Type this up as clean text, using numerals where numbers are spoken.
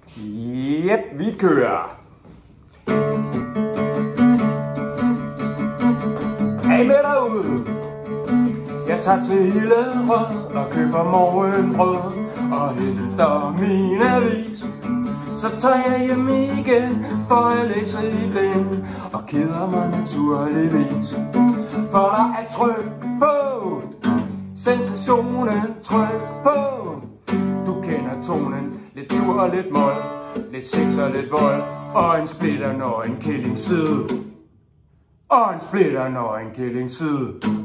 Jep, vi kører. Hej med derude. Jeg tager til Hillerød og køber morgenbrød og henter min avis. Så tager jeg hjem igen for at læse i den og keder mig naturligvis. For der er tryk på, sensationen tryk på. Du kender tonen, lidt dur og lidt mol, lidt sex og lidt vold, og en splitternøgen killingsside. Og en splitternøgen killingsside.